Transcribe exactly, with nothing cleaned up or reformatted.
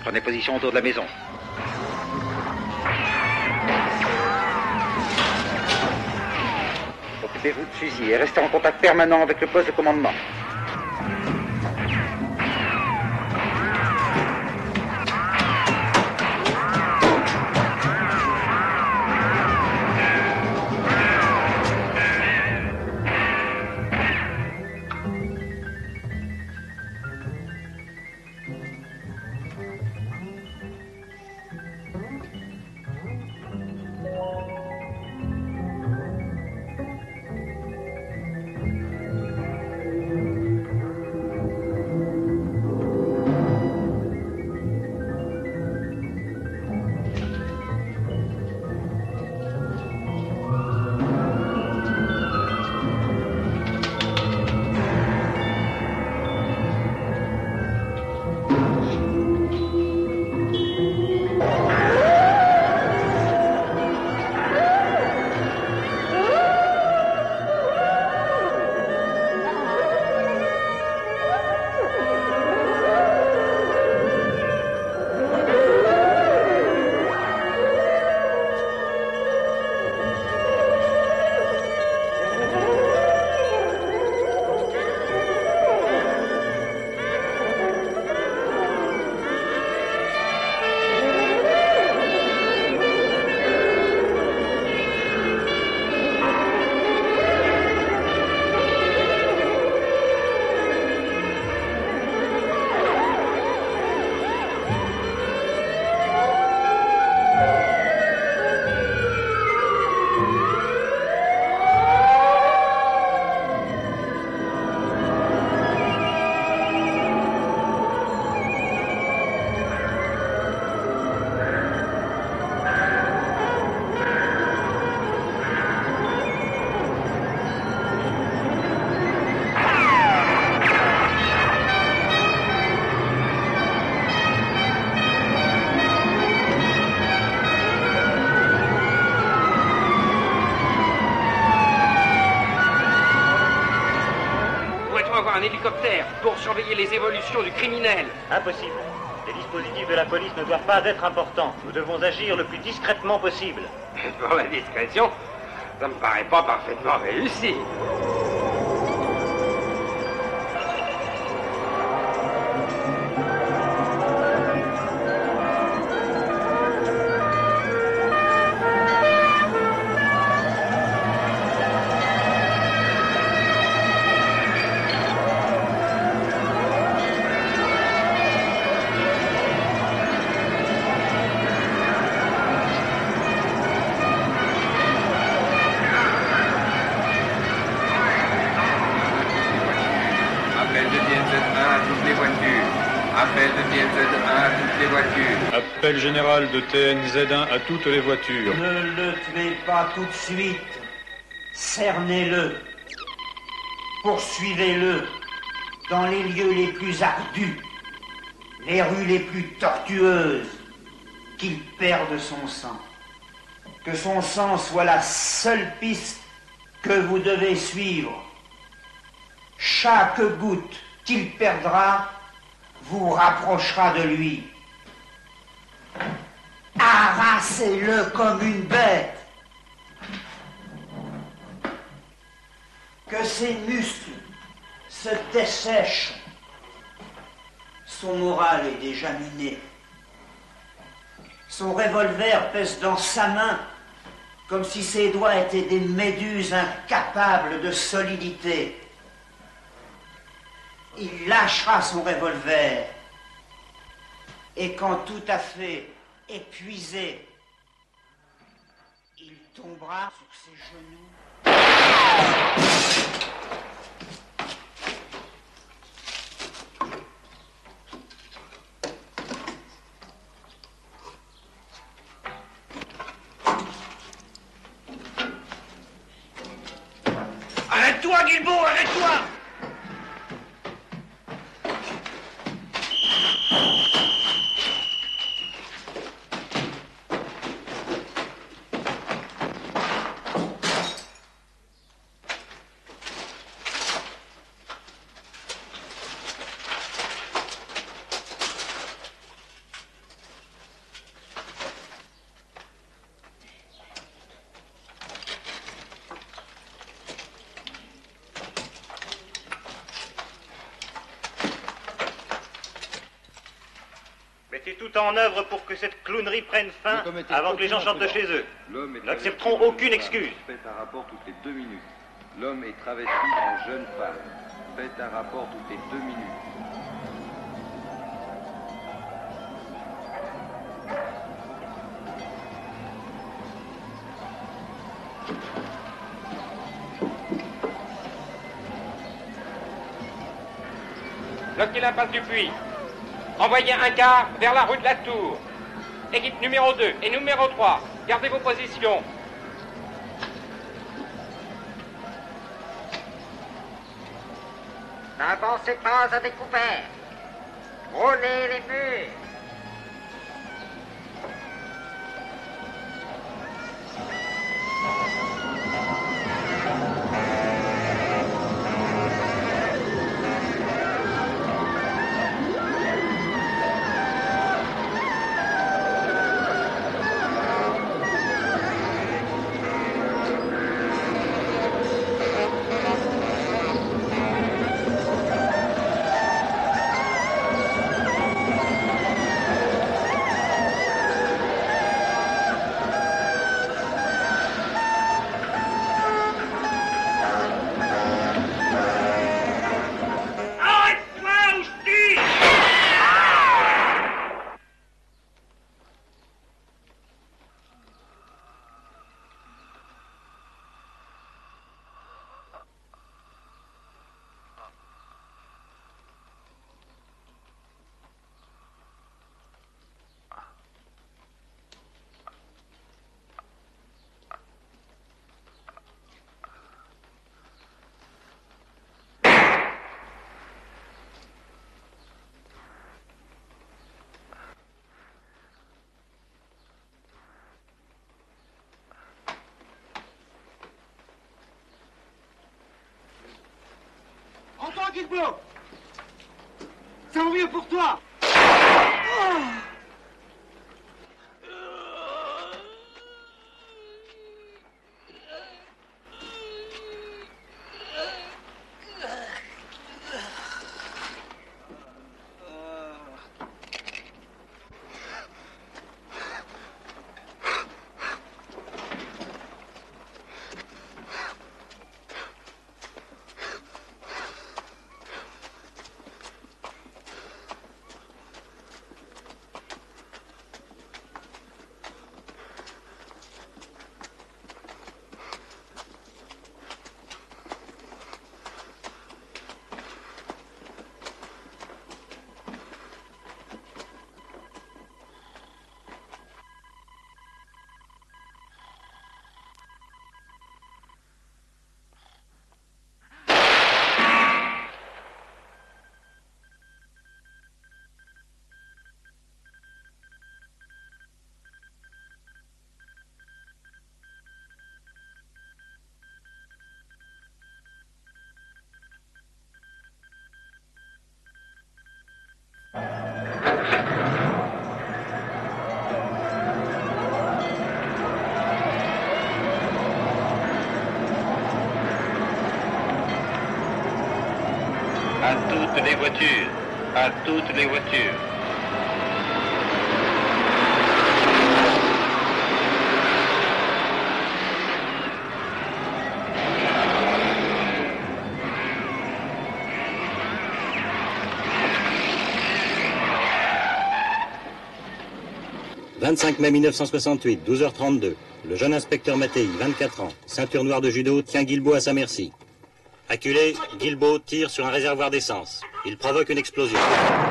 Prenez position autour de la maison. Occupez-vous de fusil et restez en contact permanent avec le poste de commandement. Un hélicoptère pour surveiller les évolutions du criminel. Impossible. Les dispositifs de la police ne doivent pas être importants. Nous devons agir le plus discrètement possible. Pour la discrétion, ça me paraît pas parfaitement réussi. Appel général de T N Z un à toutes les voitures. Ne le tuez pas tout de suite. Cernez-le. Poursuivez-le dans les lieux les plus ardus, les rues les plus tortueuses, qu'il perde son sang. Que son sang soit la seule piste que vous devez suivre. Chaque goutte qu'il perdra vous rapprochera de lui. Harassez-le comme une bête. Que ses muscles se dessèchent. Son moral est déjà miné. Son revolver pèse dans sa main comme si ses doigts étaient des méduses incapables de solidité. Il lâchera son revolver. Et quand tout à fait épuisé, il tombera sur ses genoux. Arrête-toi, Guilbeault, arrête-toi! Mettez tout en œuvre pour que cette clownerie prenne fin avant que les gens chantent chez eux. Nous n'accepterons aucune excuse. Faites un rapport toutes les deux minutes. L'homme est travesti en jeune femme. Faites un rapport toutes les deux minutes. Bloquez l'impasse du Puy. Envoyez un quart vers la rue de la Tour. Équipe numéro deux et numéro trois, gardez vos positions. N'avancez pas à découvert. Roulez les murs. Entends, Guilbeault! Ça vaut mieux pour toi! À toutes les voitures, à toutes les voitures. vingt-cinq mai mille neuf cent soixante-huit, douze heures trente-deux. Le jeune inspecteur Mattei, vingt-quatre ans, ceinture noire de judo, tient Guilbeault à sa merci. Acculé, Guilbeault tire sur un réservoir d'essence. Il provoque une explosion.